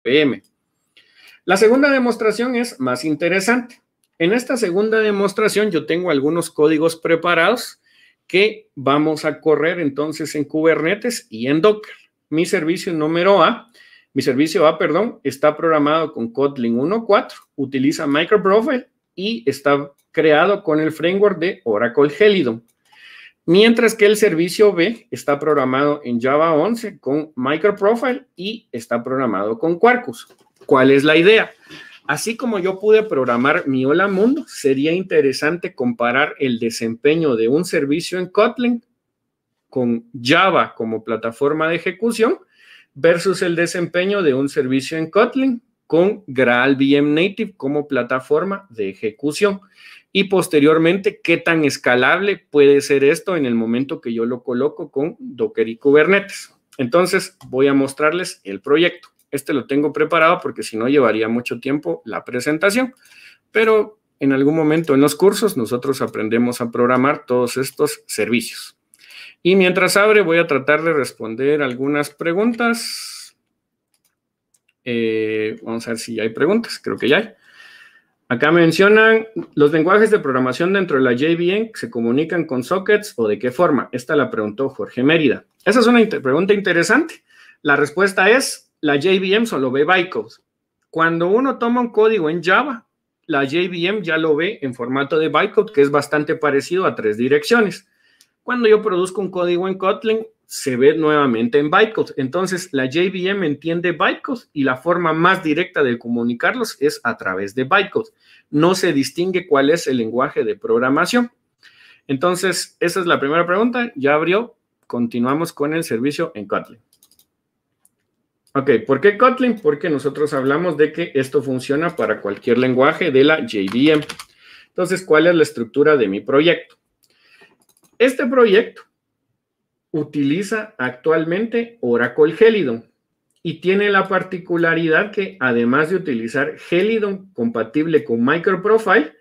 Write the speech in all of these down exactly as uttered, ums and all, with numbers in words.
P M. La segunda demostración es más interesante. En esta segunda demostración yo tengo algunos códigos preparados que vamos a correr entonces en Kubernetes y en Docker. Mi servicio número A, mi servicio A, perdón, está programado con Kotlin uno punto cuatro, utiliza MicroProfile y está creado con el framework de Oracle Helidon. Mientras que el servicio B está programado en Java once con MicroProfile y está programado con Quarkus. ¿Cuál es la idea? Así como yo pude programar mi Hola Mundo, sería interesante comparar el desempeño de un servicio en Kotlin con Java como plataforma de ejecución versus el desempeño de un servicio en Kotlin con GraalVM Native como plataforma de ejecución. Y posteriormente, ¿qué tan escalable puede ser esto en el momento que yo lo coloco con Docker y Kubernetes? Entonces, voy a mostrarles el proyecto. Este lo tengo preparado porque si no llevaría mucho tiempo la presentación. Pero en algún momento en los cursos nosotros aprendemos a programar todos estos servicios. Y mientras abre, voy a tratar de responder algunas preguntas. Eh, vamos a ver si ya hay preguntas. Creo que ya hay. Acá mencionan los lenguajes de programación dentro de la J V M, ¿se comunican con sockets o de qué forma? Esta la preguntó Jorge Mérida. Esa es una inter- pregunta interesante. La respuesta es, la J V M solo ve bytecode. Cuando uno toma un código en Java, la J V M ya lo ve en formato de bytecode, que es bastante parecido a tres direcciones. Cuando yo produzco un código en Kotlin, se ve nuevamente en bytecode. Entonces, la J V M entiende bytecode y la forma más directa de comunicarlos es a través de bytecode. No se distingue cuál es el lenguaje de programación. Entonces, esa es la primera pregunta. Ya abrió. Continuamos con el servicio en Kotlin. Ok, ¿por qué Kotlin? Porque nosotros hablamos de que esto funciona para cualquier lenguaje de la J V M. Entonces, ¿cuál es la estructura de mi proyecto? Este proyecto utiliza actualmente Oracle Helidon y tiene la particularidad que además de utilizar Helidon compatible con MicroProfile,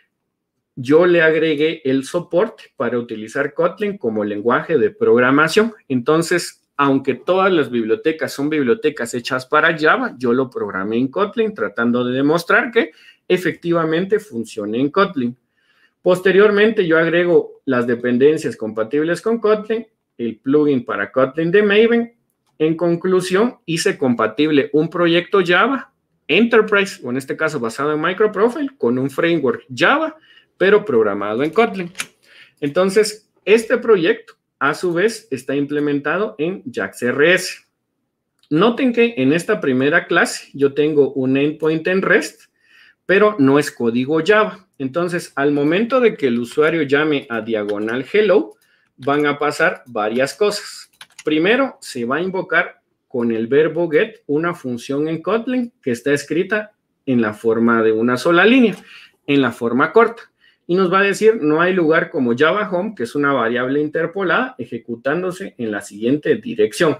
yo le agregué el soporte para utilizar Kotlin como lenguaje de programación. Entonces, aunque todas las bibliotecas son bibliotecas hechas para Java, yo lo programé en Kotlin tratando de demostrar que efectivamente funciona en Kotlin. Posteriormente, yo agrego las dependencias compatibles con Kotlin, el plugin para Kotlin de Maven. En conclusión, hice compatible un proyecto Java Enterprise, o en este caso basado en MicroProfile, con un framework Java, pero programado en Kotlin. Entonces, este proyecto, a su vez, está implementado en JAX-R S. Noten que en esta primera clase yo tengo un endpoint en REST, pero no es código Java. Entonces, al momento de que el usuario llame a diagonal hello, van a pasar varias cosas. Primero, se va a invocar con el verbo get una función en Kotlin que está escrita en la forma de una sola línea, en la forma corta. Y nos va a decir, no hay lugar como Java Home, que es una variable interpolada, ejecutándose en la siguiente dirección.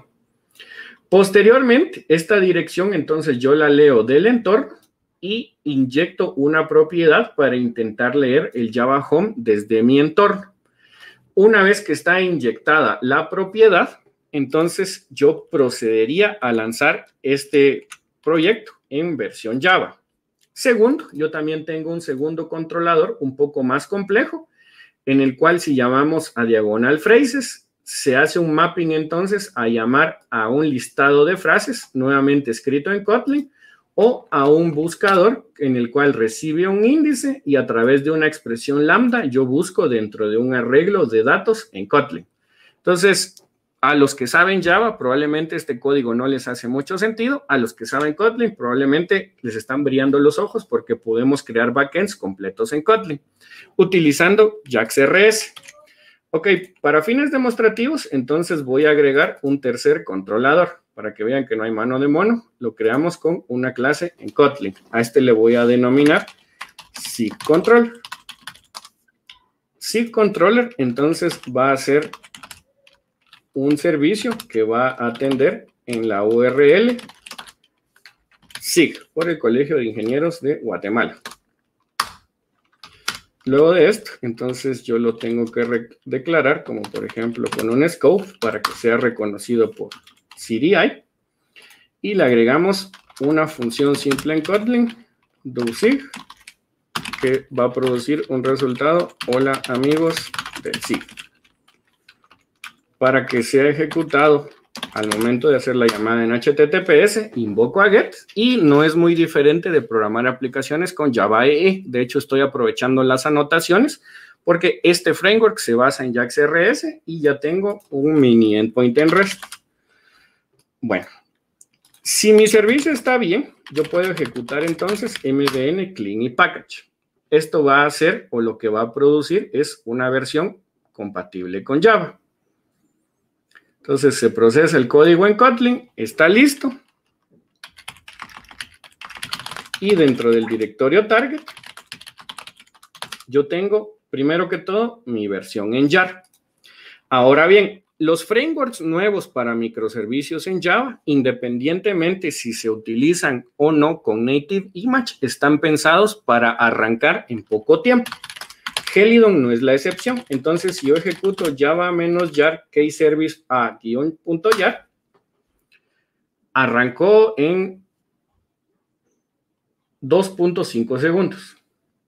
Posteriormente, esta dirección, entonces, yo la leo del entorno y inyecto una propiedad para intentar leer el Java Home desde mi entorno. Una vez que está inyectada la propiedad, entonces yo procedería a lanzar este proyecto en versión Java. Segundo, yo también tengo un segundo controlador un poco más complejo, en el cual si llamamos a diagonal phrases, se hace un mapping entonces a llamar a un listado de frases, nuevamente escrito en Kotlin, o a un buscador en el cual recibe un índice y a través de una expresión lambda yo busco dentro de un arreglo de datos en Kotlin. Entonces, a los que saben Java, probablemente este código no les hace mucho sentido. A los que saben Kotlin, probablemente les están brillando los ojos porque podemos crear backends completos en Kotlin utilizando JAX-R S. Ok, para fines demostrativos, entonces voy a agregar un tercer controlador. Para que vean que no hay mano de mono, lo creamos con una clase en Kotlin. A este le voy a denominar SigController. SigController, entonces, va a ser un servicio que va a atender en la U R L SIG, por el Colegio de Ingenieros de Guatemala. Luego de esto, entonces yo lo tengo que declarar como, por ejemplo, con un scope para que sea reconocido por C D I. Y le agregamos una función simple en Kotlin, doSig, que va a producir un resultado, hola amigos del SIG. Para que sea ejecutado al momento de hacer la llamada en H T T P S, invoco a get y no es muy diferente de programar aplicaciones con Java E E. De hecho, estoy aprovechando las anotaciones porque este framework se basa en Jax R S y ya tengo un mini endpoint en REST. Bueno, si mi servicio está bien, yo puedo ejecutar entonces mdn clean y package. Esto va a hacer, o lo que va a producir, es una versión compatible con Java. Entonces se procesa el código en Kotlin, está listo. Y dentro del directorio target, yo tengo, primero que todo, mi versión en jar. Ahora bien, los frameworks nuevos para microservicios en Java, independientemente si se utilizan o no con Native Image, están pensados para arrancar en poco tiempo. Helidon no es la excepción. Entonces, si yo ejecuto java-jar keyservice a-jar, arrancó en dos punto cinco segundos.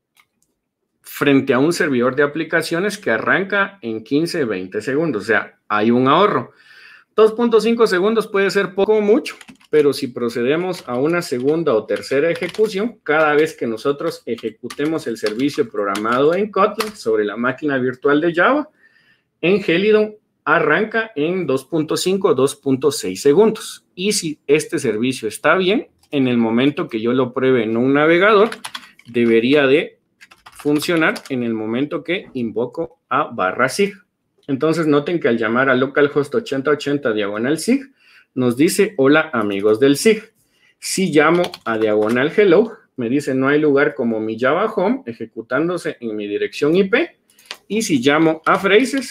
Frente a un servidor de aplicaciones que arranca en quince a veinte segundos. O sea, hay un ahorro. dos punto cinco segundos puede ser poco o mucho, pero si procedemos a una segunda o tercera ejecución, cada vez que nosotros ejecutemos el servicio programado en Kotlin sobre la máquina virtual de Java, en Helidon arranca en dos punto cinco a dos punto seis segundos. Y si este servicio está bien, en el momento que yo lo pruebe en un navegador, debería de funcionar en el momento que invoco a barra sig. Entonces noten que al llamar a localhost ochenta ochenta diagonal sig, nos dice hola amigos del sig. Si llamo a diagonal hello, me dice no hay lugar como mi Java Home ejecutándose en mi dirección I P. Y si llamo a phrases,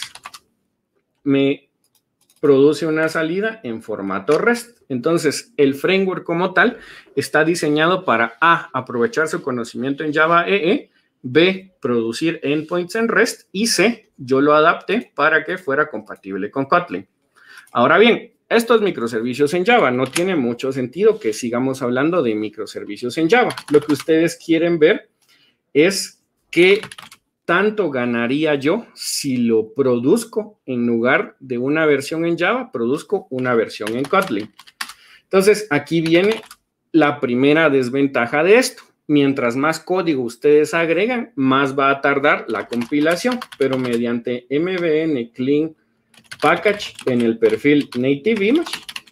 me produce una salida en formato REST. Entonces, el framework como tal está diseñado para A, aprovechar su conocimiento en Java E E, B, producir endpoints en REST y C, yo lo adapté para que fuera compatible con Kotlin. Ahora bien, estos microservicios en Java no tiene mucho sentido que sigamos hablando de microservicios en Java. Lo que ustedes quieren ver es qué tanto ganaría yo si lo produzco en lugar de una versión en Java, produzco una versión en Kotlin. Entonces, aquí viene la primera desventaja de esto. Mientras más código ustedes agregan, más va a tardar la compilación, pero mediante mdn clean package en el perfil Native Image,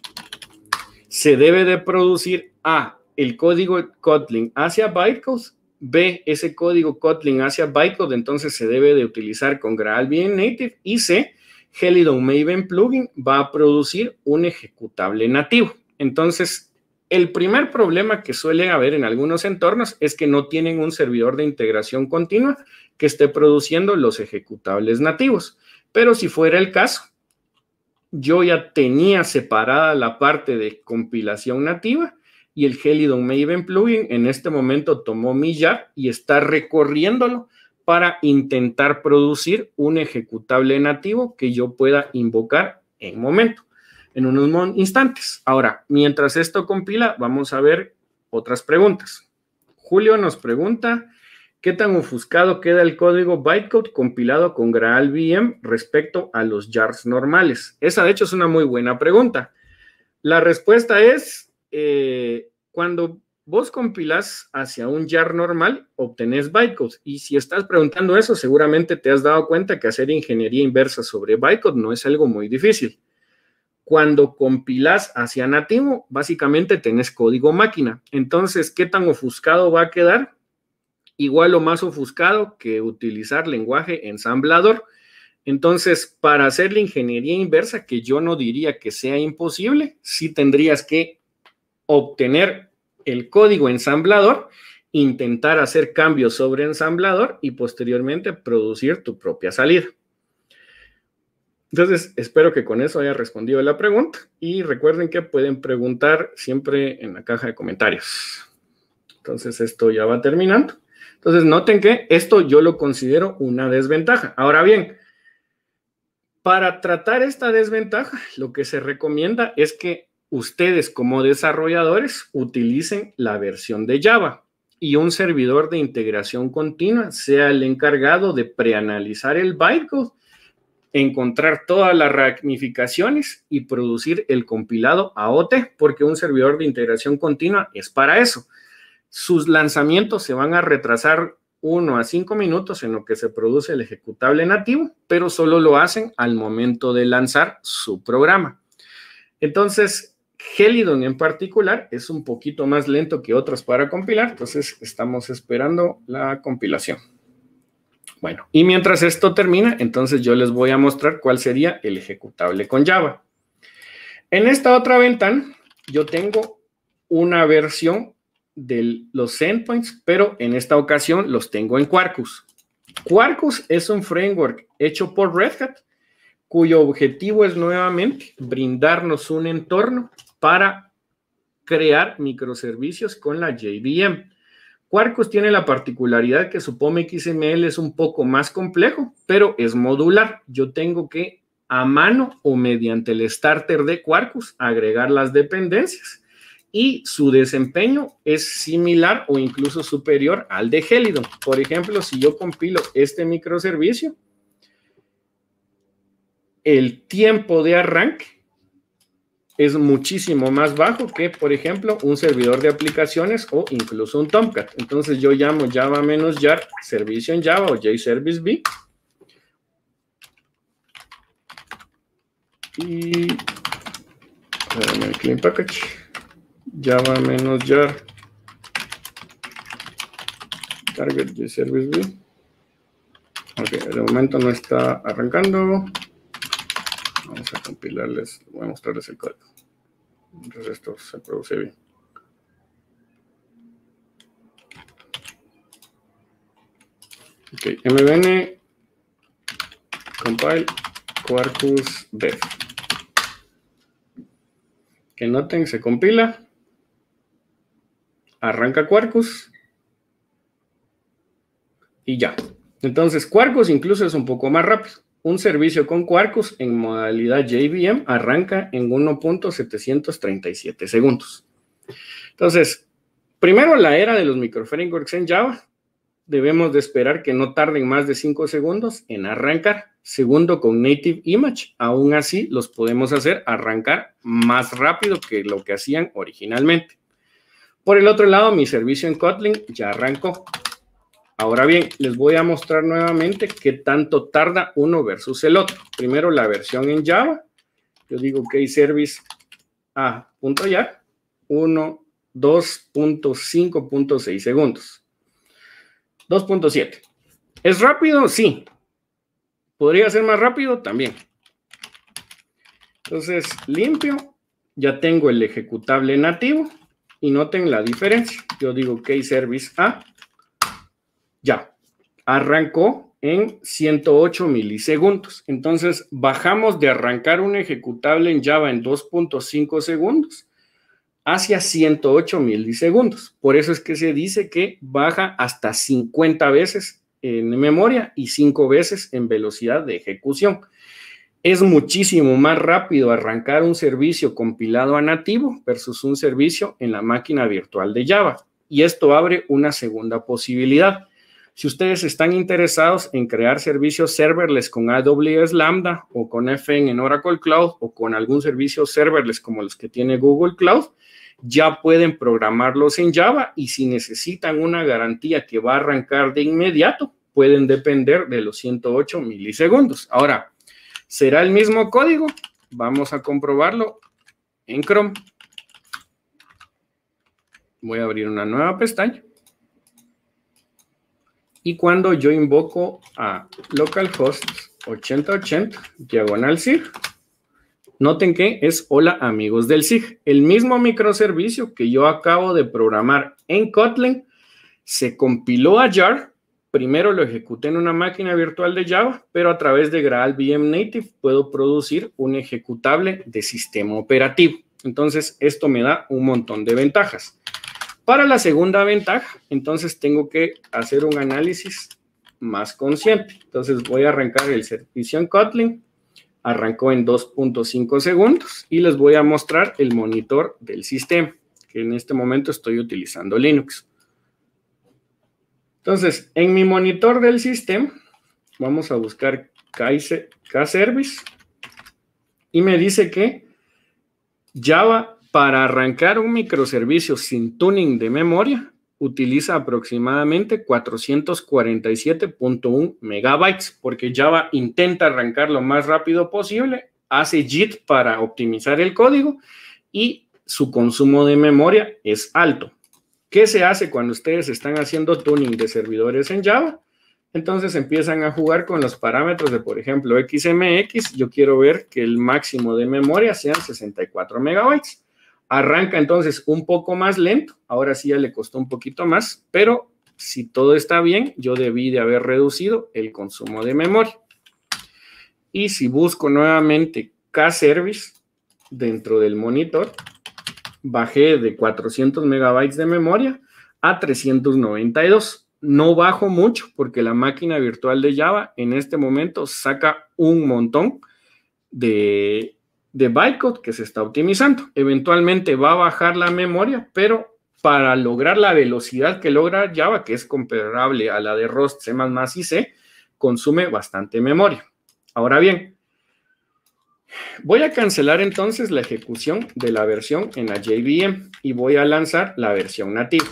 se debe de producir A, el código Kotlin hacia bytecode, B, ese código Kotlin hacia bytecode, entonces se debe de utilizar con GraalVM Native, y C, Helidon Maven plugin va a producir un ejecutable nativo. Entonces, el primer problema que suelen haber en algunos entornos es que no tienen un servidor de integración continua que esté produciendo los ejecutables nativos. Pero si fuera el caso, yo ya tenía separada la parte de compilación nativa y el Helidon Maven plugin en este momento tomó mi jar y está recorriéndolo para intentar producir un ejecutable nativo que yo pueda invocar en momento. En unos instantes. Ahora, mientras esto compila, vamos a ver otras preguntas. Julio nos pregunta, ¿qué tan ofuscado queda el código bytecode compilado con GraalVM respecto a los jars normales? Esa, de hecho, es una muy buena pregunta. La respuesta es, eh, cuando vos compilás hacia un jar normal, obtenés bytecode. Y si estás preguntando eso, seguramente te has dado cuenta que hacer ingeniería inversa sobre bytecode no es algo muy difícil. Cuando compilas hacia nativo, básicamente tenés código máquina. Entonces, ¿qué tan ofuscado va a quedar? Igual o más ofuscado que utilizar lenguaje ensamblador. Entonces, para hacer la ingeniería inversa, que yo no diría que sea imposible, sí tendrías que obtener el código ensamblador, intentar hacer cambios sobre ensamblador y posteriormente producir tu propia salida. Entonces, espero que con eso haya respondido la pregunta y recuerden que pueden preguntar siempre en la caja de comentarios. Entonces, esto ya va terminando. Entonces, noten que esto yo lo considero una desventaja. Ahora bien, para tratar esta desventaja, lo que se recomienda es que ustedes como desarrolladores utilicen la versión de Java y un servidor de integración continua sea el encargado de preanalizar el bytecode, encontrar todas las ramificaciones y producir el compilado A O T, porque un servidor de integración continua es para eso. Sus lanzamientos se van a retrasar uno a cinco minutos en lo que se produce el ejecutable nativo, pero solo lo hacen al momento de lanzar su programa. Entonces, Helidon en particular es un poquito más lento que otros para compilar, entonces estamos esperando la compilación. Bueno, y mientras esto termina, entonces yo les voy a mostrar cuál sería el ejecutable con Java. En esta otra ventana, yo tengo una versión de los endpoints, pero en esta ocasión los tengo en Quarkus. Quarkus es un framework hecho por Red Hat, cuyo objetivo es nuevamente brindarnos un entorno para crear microservicios con la J V M. Quarkus tiene la particularidad que su P O M X M L es un poco más complejo, pero es modular. Yo tengo que a mano o mediante el starter de Quarkus agregar las dependencias y su desempeño es similar o incluso superior al de Helidon. Por ejemplo, si yo compilo este microservicio, el tiempo de arranque es muchísimo más bajo que, por ejemplo, un servidor de aplicaciones o incluso un Tomcat. Entonces yo llamo java-jar servicio en Java o jservice-b y el clean package java-jar target jservice-b. Ok, de momento no está arrancando. Vamos a compilarles, voy a mostrarles el código. Entonces esto se produce bien. Ok, mvn compile Quarkus dev. Que noten, se compila. Arranca Quarkus. Y ya. Entonces Quarkus incluso es un poco más rápido. Un servicio con Quarkus en modalidad J V M arranca en uno punto setecientos treinta y siete segundos. Entonces, primero, la era de los microframeworks en Java. Debemos de esperar que no tarden más de cinco segundos en arrancar. Segundo, con Native Image, aún así los podemos hacer arrancar más rápido que lo que hacían originalmente. Por el otro lado, mi servicio en Kotlin ya arrancó. Ahora bien, les voy a mostrar nuevamente qué tanto tarda uno versus el otro. Primero, la versión en Java. Yo digo que service a.jar, uno, dos punto cinco punto seis segundos. dos punto siete. ¿Es rápido? Sí. ¿Podría ser más rápido? También. Entonces, limpio. Ya tengo el ejecutable nativo. Y noten la diferencia. Yo digo que service a. Ya, arrancó en ciento ocho milisegundos. Entonces, bajamos de arrancar un ejecutable en Java en dos punto cinco segundos hacia ciento ocho milisegundos. Por eso es que se dice que baja hasta cincuenta veces en memoria y cinco veces en velocidad de ejecución. Es muchísimo más rápido arrancar un servicio compilado a nativo versus un servicio en la máquina virtual de Java. Y esto abre una segunda posibilidad. Si ustedes están interesados en crear servicios serverless con A W S Lambda o con F N en Oracle Cloud o con algún servicio serverless como los que tiene Google Cloud, ya pueden programarlos en Java y si necesitan una garantía que va a arrancar de inmediato, pueden depender de los ciento ocho milisegundos. Ahora, ¿será el mismo código? Vamos a comprobarlo en Chrome. Voy a abrir una nueva pestaña. Y cuando yo invoco a localhost ochenta ochenta, diagonal sig, noten que es hola amigos del sig. El mismo microservicio que yo acabo de programar en Kotlin se compiló a jar. Primero lo ejecuté en una máquina virtual de Java, pero a través de GraalVM Native puedo producir un ejecutable de sistema operativo. Entonces, esto me da un montón de ventajas. Para la segunda ventaja, entonces tengo que hacer un análisis más consciente. Entonces voy a arrancar el servicio en Kotlin, arrancó en dos punto cinco segundos y les voy a mostrar el monitor del sistema, que en este momento estoy utilizando Linux. Entonces, en mi monitor del sistema, vamos a buscar K-Service y me dice que Java, para arrancar un microservicio sin tuning de memoria, utiliza aproximadamente cuatrocientos cuarenta y siete punto uno megabytes, porque Java intenta arrancar lo más rápido posible, hace JIT para optimizar el código y su consumo de memoria es alto. ¿Qué se hace cuando ustedes están haciendo tuning de servidores en Java? Entonces empiezan a jugar con los parámetros de, por ejemplo, X M X. Yo quiero ver que el máximo de memoria sean sesenta y cuatro megabytes. Arranca entonces un poco más lento. Ahora sí ya le costó un poquito más, pero si todo está bien, yo debí de haber reducido el consumo de memoria. Y si busco nuevamente K-Service dentro del monitor, bajé de cuatrocientos megabytes de memoria a trescientos noventa y dos. No bajo mucho porque la máquina virtual de Java en este momento saca un montón de, de bytecode que se está optimizando. Eventualmente va a bajar la memoria, pero para lograr la velocidad que logra Java, que es comparable a la de Rust, C más más y C, consume bastante memoria. Ahora bien, voy a cancelar entonces la ejecución de la versión en la J V M y voy a lanzar la versión nativa.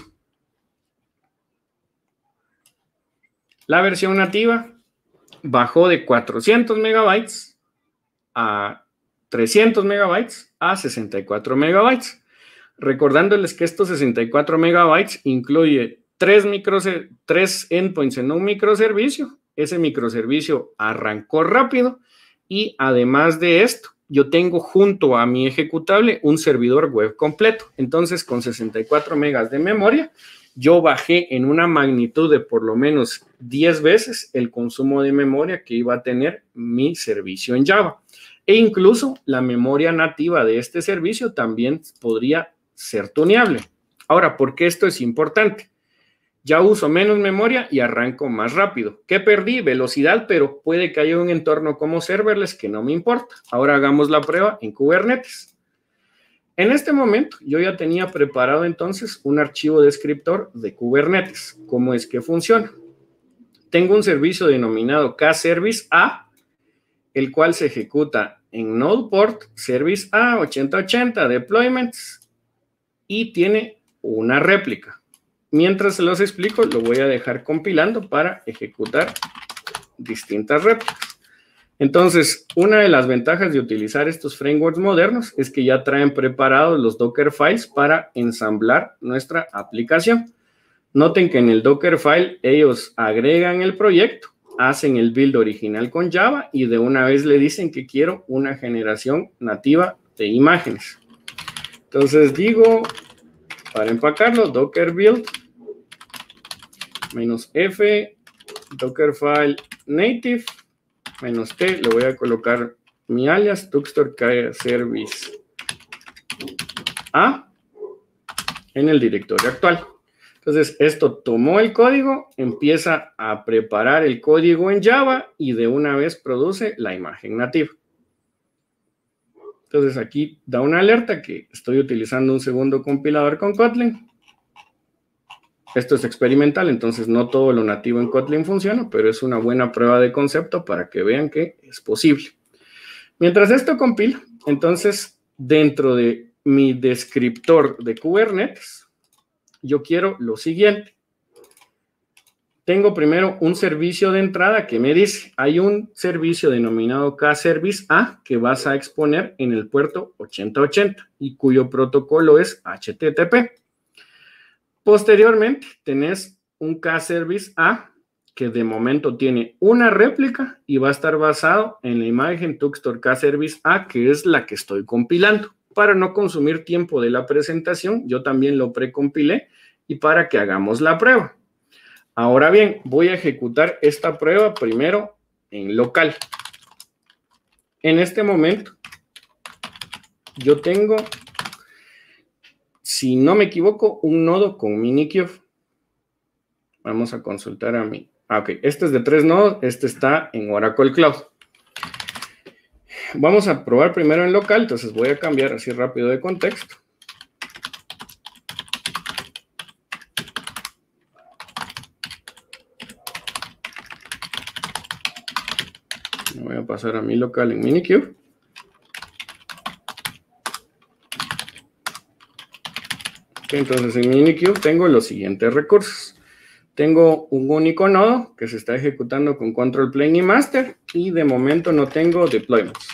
La versión nativa bajó de cuatrocientos megabytes a trescientos megabytes a sesenta y cuatro megabytes. Recordándoles que estos sesenta y cuatro megabytes incluye tres, tres endpoints en un microservicio. Ese microservicio arrancó rápido y además de esto, yo tengo junto a mi ejecutable un servidor web completo. Entonces, con sesenta y cuatro megas de memoria, yo bajé en una magnitud de por lo menos diez veces el consumo de memoria que iba a tener mi servicio en Java. E incluso la memoria nativa de este servicio también podría ser tuneable. Ahora, ¿por qué esto es importante? Ya uso menos memoria y arranco más rápido. ¿Qué perdí? Velocidad, pero puede que haya un entorno como serverless que no me importa. Ahora hagamos la prueba en Kubernetes. En este momento, yo ya tenía preparado entonces un archivo descriptor de Kubernetes. ¿Cómo es que funciona? Tengo un servicio denominado K-Service A, el cual se ejecuta en Node Port, Service A ochenta ochenta, Deployments, y tiene una réplica. Mientras se los explico, lo voy a dejar compilando para ejecutar distintas réplicas. Entonces, una de las ventajas de utilizar estos frameworks modernos es que ya traen preparados los Dockerfiles para ensamblar nuestra aplicación. Noten que en el Dockerfile ellos agregan el proyecto, hacen el build original con Java y de una vez le dicen que quiero una generación nativa de imágenes. Entonces digo, para empacarlo, docker build menos F, Dockerfile native, menos T, le voy a colocar mi alias, Tuxtor K-Service A, en el directorio actual. Entonces, esto tomó el código, empieza a preparar el código en Java y de una vez produce la imagen nativa. Entonces, aquí da una alerta que estoy utilizando un segundo compilador con Kotlin. Esto es experimental, entonces no todo lo nativo en Kotlin funciona, pero es una buena prueba de concepto para que vean que es posible. Mientras esto compila, entonces, dentro de mi descriptor de Kubernetes, yo quiero lo siguiente. Tengo primero un servicio de entrada que me dice, hay un servicio denominado K-Service A que vas a exponer en el puerto ochenta ochenta y cuyo protocolo es H T T P. Posteriormente, tenés un K-Service A que de momento tiene una réplica y va a estar basado en la imagen Tuxtor K-Service A, que es la que estoy compilando. Para no consumir tiempo de la presentación, yo también lo precompilé y para que hagamos la prueba. Ahora bien, voy a ejecutar esta prueba primero en local. En este momento, yo tengo, si no me equivoco, un nodo con Minikube. Vamos a consultar a mí. Ah, ok, este es de tres nodos, este está en Oracle Cloud. vamos a probar primero en local, entonces voy a cambiar así rápido de contexto. Me voy a pasar a mi local en Minikube. Entonces en Minikube tengo los siguientes recursos. Tengo un único nodo que se está ejecutando con control plane y master, y de momento no tengo deployments.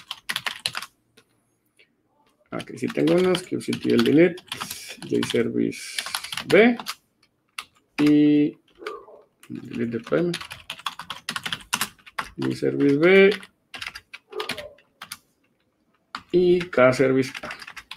Aquí sí tengo unos, kubectl delete, jservice b y delete deployment, jservice b y kservice a.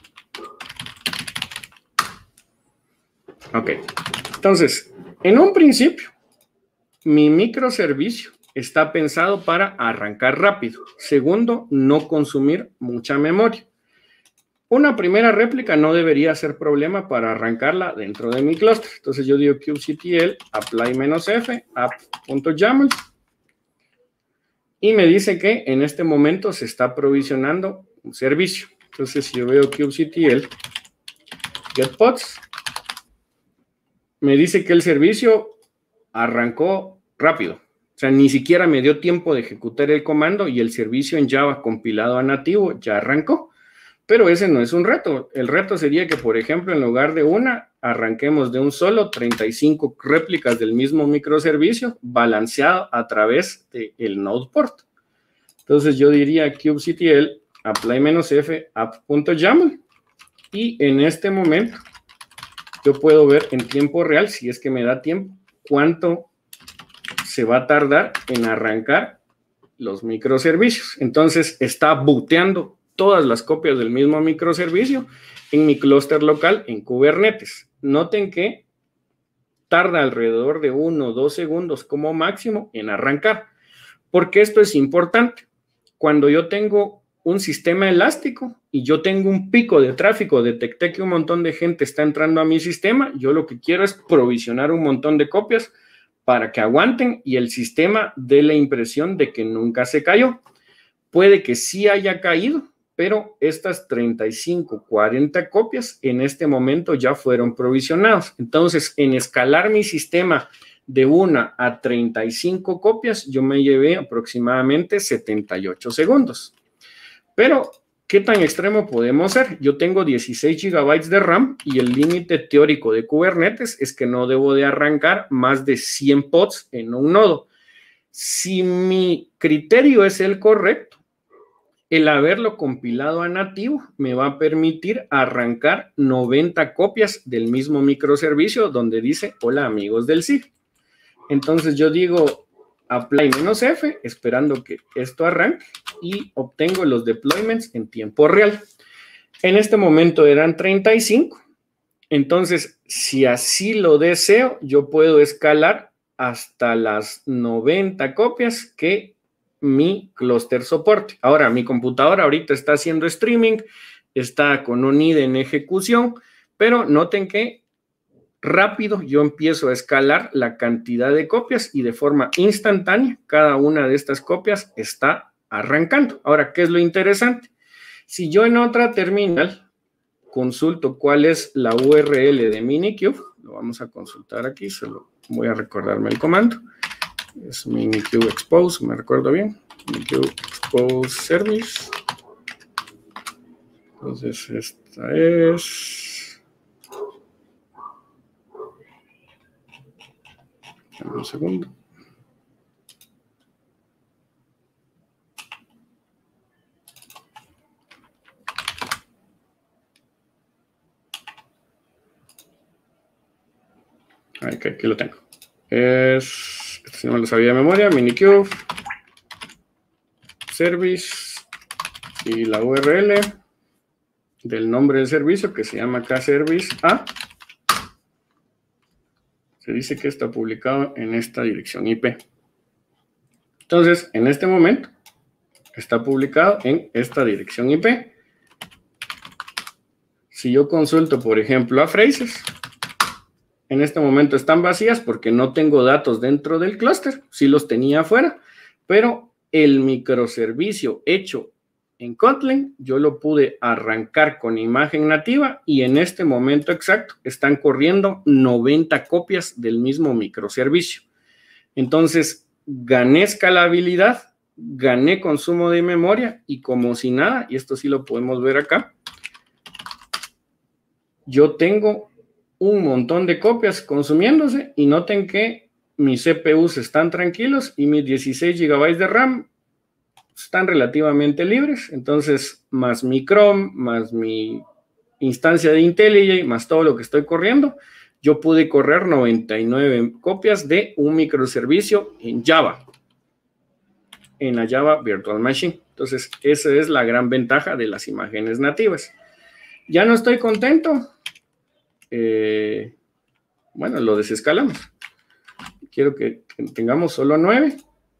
Ok, entonces, en un principio, mi microservicio está pensado para arrancar rápido. Segundo, no consumir mucha memoria. Una primera réplica no debería ser problema para arrancarla dentro de mi clúster. Entonces yo digo kubectl apply-f app.yaml y me dice que en este momento se está provisionando un servicio. Entonces si yo veo kubectl getpods, me dice que el servicio arrancó rápido. O sea, ni siquiera me dio tiempo de ejecutar el comando y el servicio en Java compilado a nativo ya arrancó. Pero ese no es un reto. El reto sería que, por ejemplo, en lugar de una, arranquemos de un solo treinta y cinco réplicas del mismo microservicio balanceado a través del node port. Entonces yo diría kubectl apply-f app.yaml y en este momento yo puedo ver en tiempo real, si es que me da tiempo, cuánto se va a tardar en arrancar los microservicios. Entonces está booteando todas las copias del mismo microservicio en mi clúster local en Kubernetes. Noten que tarda alrededor de uno o dos segundos como máximo en arrancar. Porque esto es importante. Cuando yo tengo un sistema elástico y yo tengo un pico de tráfico, detecté que un montón de gente está entrando a mi sistema, yo lo que quiero es provisionar un montón de copias para que aguanten y el sistema dé la impresión de que nunca se cayó. Puede que sí haya caído, pero estas treinta y cinco, cuarenta copias en este momento ya fueron provisionadas. Entonces, en escalar mi sistema de una a treinta y cinco copias, yo me llevé aproximadamente setenta y ocho segundos. Pero, ¿qué tan extremo podemos ser? Yo tengo dieciséis gigabytes de RAM y el límite teórico de Kubernetes es que no debo de arrancar más de cien pods en un nodo. Si mi criterio es el correcto, el haberlo compilado a nativo me va a permitir arrancar noventa copias del mismo microservicio donde dice, hola amigos del S I G. Entonces yo digo apply-f, esperando que esto arranque y obtengo los deployments en tiempo real. En este momento eran treinta y cinco. Entonces, si así lo deseo, yo puedo escalar hasta las noventa copias que mi clúster soporte. Ahora, mi computadora ahorita está haciendo streaming, está con un I D E en ejecución, pero noten que rápido yo empiezo a escalar la cantidad de copias y de forma instantánea cada una de estas copias está arrancando. Ahora, ¿qué es lo interesante? Si yo en otra terminal consulto cuál es la U R L de Minikube, lo vamos a consultar aquí, solo voy a recordarme el comando. Es Minikube expose, me recuerdo bien. Minikube expose service. Entonces, esta es... Un segundo. Aquí, aquí lo tengo. Es, este si no me lo sabía de memoria, Minikube service y la U R L del nombre del servicio que se llama kservice a. Se dice que está publicado en esta dirección I P. Entonces, en este momento, está publicado en esta dirección I P. Si yo consulto, por ejemplo, a phrases, en este momento están vacías porque no tengo datos dentro del clúster. Sí los tenía afuera, pero el microservicio hecho en Kotlin, yo lo pude arrancar con imagen nativa y en este momento exacto están corriendo noventa copias del mismo microservicio. Entonces, gané escalabilidad, gané consumo de memoria y como si nada, y esto sí lo podemos ver acá, yo tengo un montón de copias consumiéndose y noten que mis C P Us están tranquilos y mis dieciséis gigabytes de RAM están relativamente libres. Entonces, más mi Chrome, más mi instancia de IntelliJ, más todo lo que estoy corriendo, yo pude correr noventa y nueve copias de un microservicio en Java, en la Java Virtual Machine. Entonces, esa es la gran ventaja de las imágenes nativas. Ya no estoy contento. Eh, bueno, lo desescalamos. Quiero que, que tengamos solo nueve.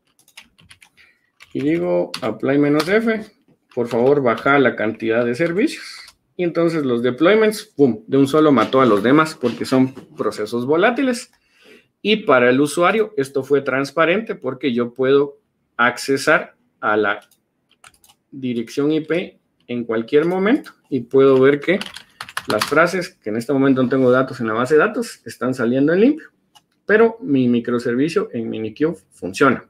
Y digo, apply menos F. Por favor, baja la cantidad de servicios. Y entonces los deployments, pum, de un solo mató a los demás porque son procesos volátiles. Y para el usuario, esto fue transparente porque yo puedo accesar a la dirección I P en cualquier momento y puedo ver que las frases, que en este momento no tengo datos en la base de datos, están saliendo en limpio. Pero mi microservicio en Minikube funciona.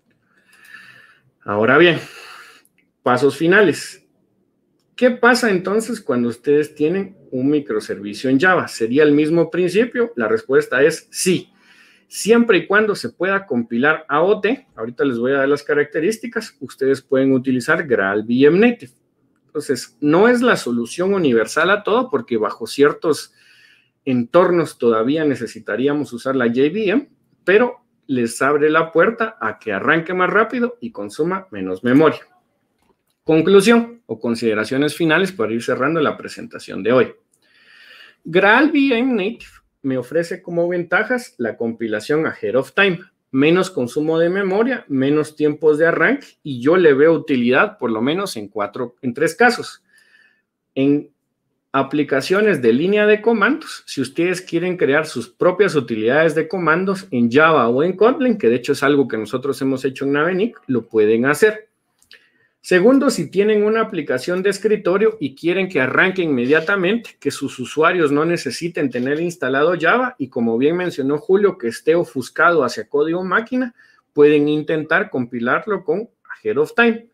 Ahora bien, pasos finales. ¿Qué pasa entonces cuando ustedes tienen un microservicio en Java? ¿Sería el mismo principio? La respuesta es sí. Siempre y cuando se pueda compilar A O T, ahorita les voy a dar las características, ustedes pueden utilizar GraalVM Native. Entonces, no es la solución universal a todo porque bajo ciertos entornos todavía necesitaríamos usar la J V M, pero les abre la puerta a que arranque más rápido y consuma menos memoria. Conclusión o consideraciones finales para ir cerrando la presentación de hoy. GraalVM Native me ofrece como ventajas la compilación ahead of time, menos consumo de memoria, menos tiempos de arranque y yo le veo utilidad por lo menos en, cuatro, en tres casos. En aplicaciones de línea de comandos, si ustedes quieren crear sus propias utilidades de comandos en Java o en Kotlin, que de hecho es algo que nosotros hemos hecho en Naventic, lo pueden hacer. Segundo, si tienen una aplicación de escritorio y quieren que arranque inmediatamente, que sus usuarios no necesiten tener instalado Java y como bien mencionó Julio, que esté ofuscado hacia código máquina, pueden intentar compilarlo con ahead of time.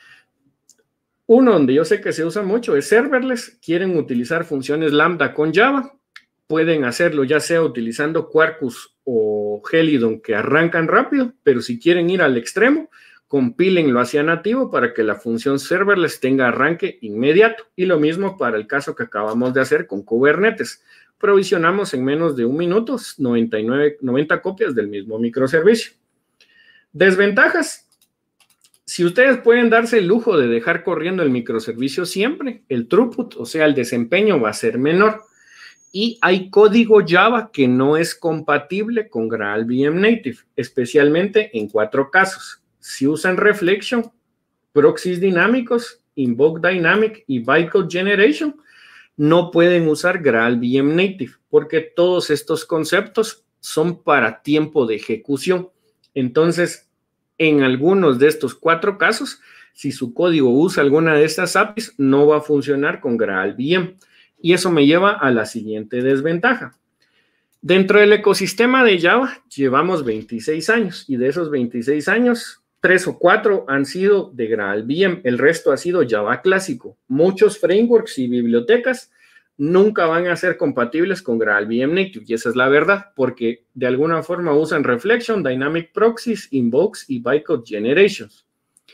Uno donde yo sé que se usa mucho es serverless. Quieren utilizar funciones lambda con Java. Pueden hacerlo ya sea utilizando Quarkus o Helidon que arrancan rápido, pero si quieren ir al extremo, compílenlo hacia nativo para que la función serverless tenga arranque inmediato. Y lo mismo para el caso que acabamos de hacer con Kubernetes. Provisionamos en menos de un minuto noventa y nueve, noventa copias del mismo microservicio. Desventajas. Si ustedes pueden darse el lujo de dejar corriendo el microservicio siempre, el throughput, o sea, el desempeño va a ser menor. Y hay código Java que no es compatible con GraalVM Native, especialmente en cuatro casos. Si usan Reflection, proxies dinámicos, Invoke Dynamic y Bytecode Generation, no pueden usar GraalVM Native porque todos estos conceptos son para tiempo de ejecución. Entonces, en algunos de estos cuatro casos, si su código usa alguna de estas A P Is, no va a funcionar con GraalVM. Y eso me lleva a la siguiente desventaja. Dentro del ecosistema de Java, llevamos veintiséis años. Y de esos veintiséis años, tres o cuatro han sido de GraalVM. El resto ha sido Java clásico. Muchos frameworks y bibliotecas nunca van a ser compatibles con GraalVM Native, y esa es la verdad, porque de alguna forma usan Reflection, Dynamic Proxies, Invokes y Bytecode Generations.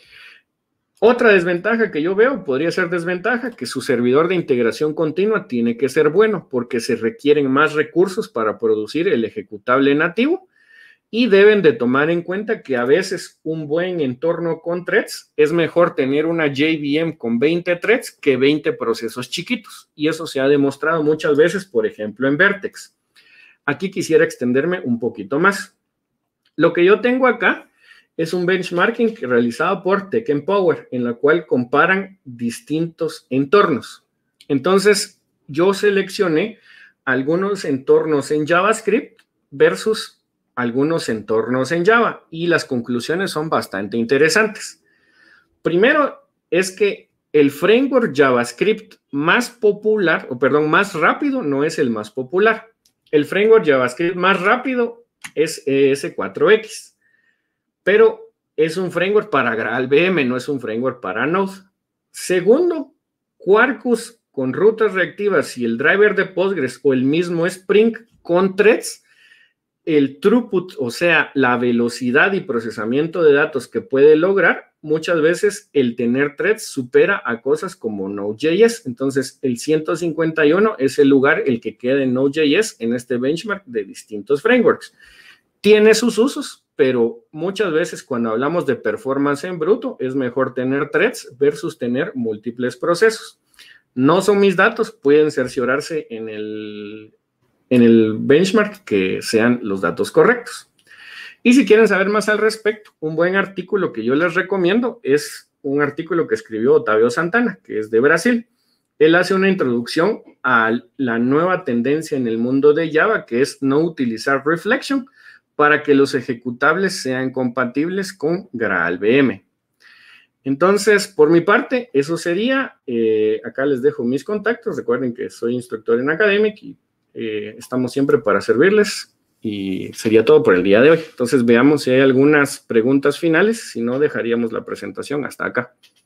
Otra desventaja que yo veo, podría ser desventaja, que su servidor de integración continua tiene que ser bueno, porque se requieren más recursos para producir el ejecutable nativo, y deben de tomar en cuenta que a veces un buen entorno con threads es mejor tener una J V M con veinte threads que veinte procesos chiquitos. Y eso se ha demostrado muchas veces, por ejemplo, en Vertex. Aquí quisiera extenderme un poquito más. Lo que yo tengo acá es un benchmarking realizado por TechEmpower, en la cual comparan distintos entornos. Entonces, yo seleccioné algunos entornos en JavaScript versus algunos entornos en Java y las conclusiones son bastante interesantes. Primero es que el framework JavaScript más popular, o perdón, más rápido no es el más popular. El framework JavaScript más rápido es E S cuatro X, pero es un framework para GraalVM, no es un framework para Node. Segundo, Quarkus con rutas reactivas y el driver de Postgres o el mismo Spring con threads, el throughput, o sea, la velocidad y procesamiento de datos que puede lograr, muchas veces el tener threads supera a cosas como Node.js. Entonces, el ciento cincuenta y uno es el lugar el que queda en Node.js en este benchmark de distintos frameworks. Tiene sus usos, pero muchas veces cuando hablamos de performance en bruto, es mejor tener threads versus tener múltiples procesos. No son mis datos, pueden cerciorarse en el, en el benchmark que sean los datos correctos. Y si quieren saber más al respecto, un buen artículo que yo les recomiendo es un artículo que escribió Otávio Santana, que es de Brasil. Él hace una introducción a la nueva tendencia en el mundo de Java, que es no utilizar reflection para que los ejecutables sean compatibles con GraalVM. Entonces, por mi parte, eso sería. Eh, acá les dejo mis contactos. Recuerden que soy instructor en Academic y eh, estamos siempre para servirles. Y sería todo por el día de hoy. Entonces, veamos si hay algunas preguntas finales. Si no, dejaríamos la presentación hasta acá.